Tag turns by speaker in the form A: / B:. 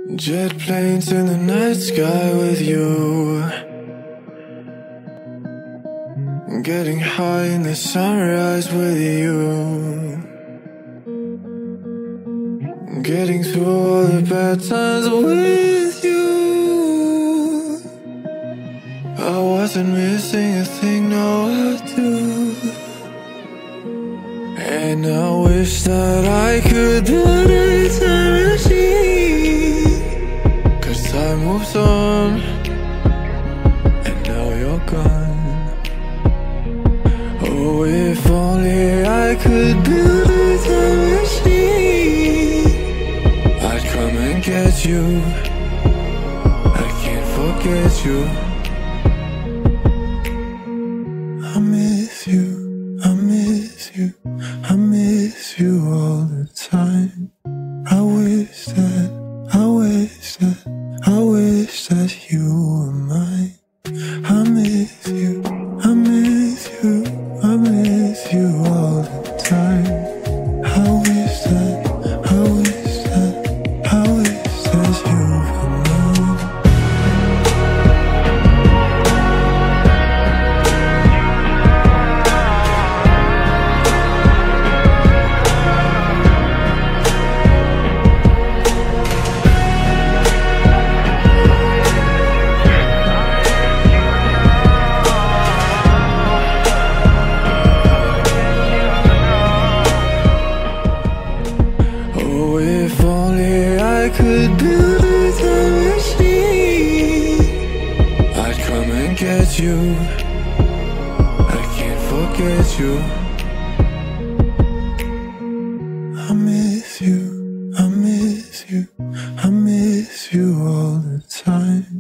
A: Jet planes in the night sky with you, getting high in the sunrise with you, getting through all the bad times with you. I wasn't missing a thing, now I do. And I wish that I could build a time machine, 'cause time moves on, and now you're gone. Oh, if only I could build a time machine, I'd come and get you. I can't forget you. I miss you, I miss you, I miss you all the time. I wish that you were mine. I miss you, I miss you, I miss you all the time. I wish that you were mine. If only I could build a time machine, I'd come and get you. I can't forget you. I miss you, I miss you, I miss you all the time.